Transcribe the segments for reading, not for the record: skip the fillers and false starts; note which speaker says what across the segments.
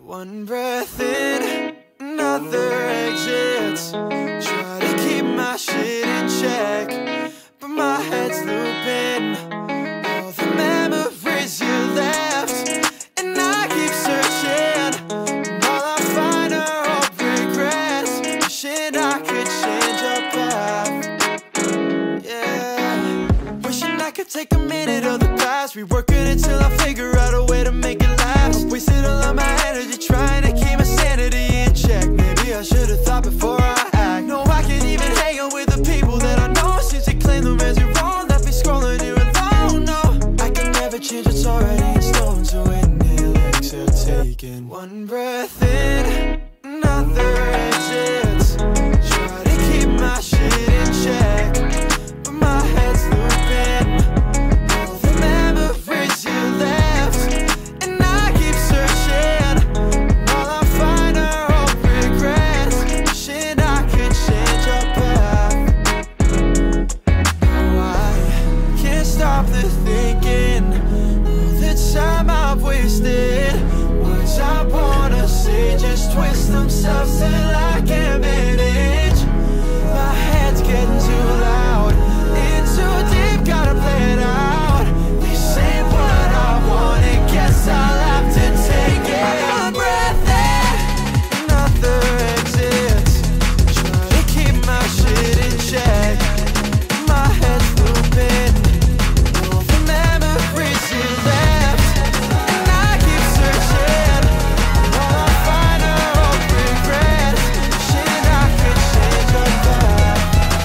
Speaker 1: One breath in, another exit. Try to keep my shit in check, but my head's looping all the memories you left, and I keep searching, and all I find are all regrets. Wishing I could change our path, yeah. Wishing I could take a minute of the past, rework it until I figure out a way to make it last. Wasted all of my energy trying to keep my sanity in check. Maybe I should've thought before I act. No, I can't even hang out with the people that I know, since you claim them as your own. Left me scrolling here alone. No, I can never change what's already in stone. So inhale, exhale, taking one breath in, another exit. Try to keep my shit in check, but my head's looping all the memories you left, and I keep searching, and all I find are all regrets. Wishing I could change our path. No, I can't stop the thinking, all the time I've wasted. Words I wanna say just twist themselves till I can't manage. My head's getting too loud, in too deep, gotta play it out. This ain't what I wanted, guess I'll have to take it. One breath in, another exit. Try to keep my shit in check, my head's looping all the memories you left, and I keep searching, and all I find are all regrets. Wishing I could change our path.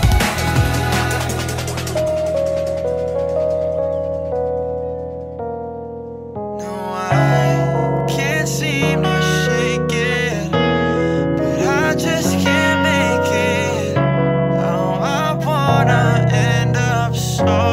Speaker 1: No, I can't seem to shake it, but I just can't make it. Oh, I wanna end up so